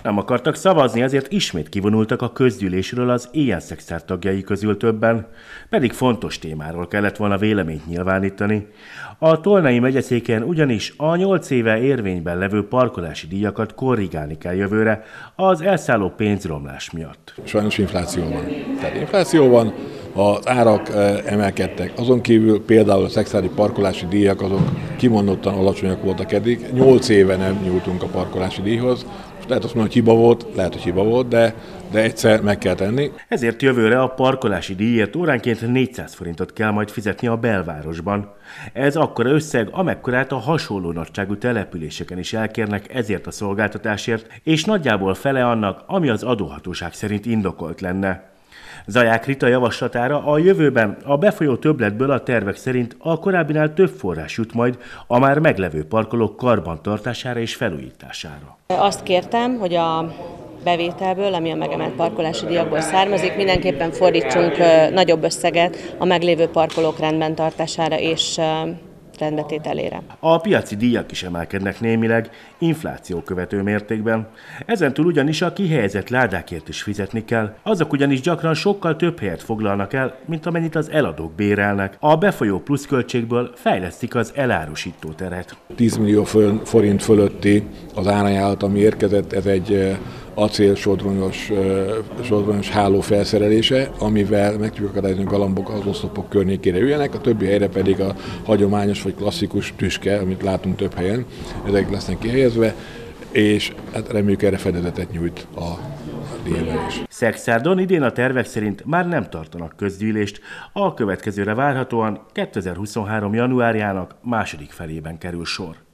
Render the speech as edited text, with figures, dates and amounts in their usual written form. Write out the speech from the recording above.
Nem akartak szavazni, ezért ismét kivonultak a közgyűlésről az Éjjel-Szexárd tagjai közül többen, pedig fontos témáról kellett volna véleményt nyilvánítani. A Tolnai megyeszéken ugyanis a 8 éve érvényben levő parkolási díjakat korrigálni kell jövőre az elszálló pénzromlás miatt. Sajnos infláció van. Tehát infláció van, az árak emelkedtek. Azon kívül például a szexárdi parkolási díjak azok kimondottan alacsonyak voltak eddig. 8 éve nem nyújtunk a parkolási díjhoz. Lehet azt mondani, hogy hiba volt, de egyszer meg kell tenni. Ezért jövőre a parkolási díjért óránként 400 forintot kell majd fizetni a belvárosban. Ez akkora összeg, amekkorát a hasonló nagyságú településeken is elkérnek ezért a szolgáltatásért, és nagyjából fele annak, ami az adóhatóság szerint indokolt lenne. Zaják Rita javaslatára a jövőben a befolyó többletből a tervek szerint a korábbinál több forrás jut majd a már meglevő parkolók karbantartására és felújítására. Azt kértem, hogy a bevételből, ami a megemelt parkolási díjakból származik, mindenképpen fordítsunk nagyobb összeget a meglévő parkolók rendben tartására és rendbetételére. A piaci díjak is emelkednek némileg, infláció követő mértékben. Ezentúl ugyanis a kihelyezett ládákért is fizetni kell, azok ugyanis gyakran sokkal több helyet foglalnak el, mint amennyit az eladók bérelnek. A befolyó pluszköltségből fejlesztik az elárusító teret. 10 millió forint fölötti az árajánlat, ami érkezett, ez egy acélsodronyos háló felszerelése, amivel meg tudjuk akadályozni, hogy galambok az oszlopok környékére üljenek, a többi helyre pedig a hagyományos vagy klasszikus tüske, amit látunk több helyen, ezek lesznek kihelyezve, és hát reméljük erre fedezetet nyújt a díjemelés. Szexárdon idén a tervek szerint már nem tartanak közgyűlést, a következőre várhatóan 2023. januárjának második felében kerül sor.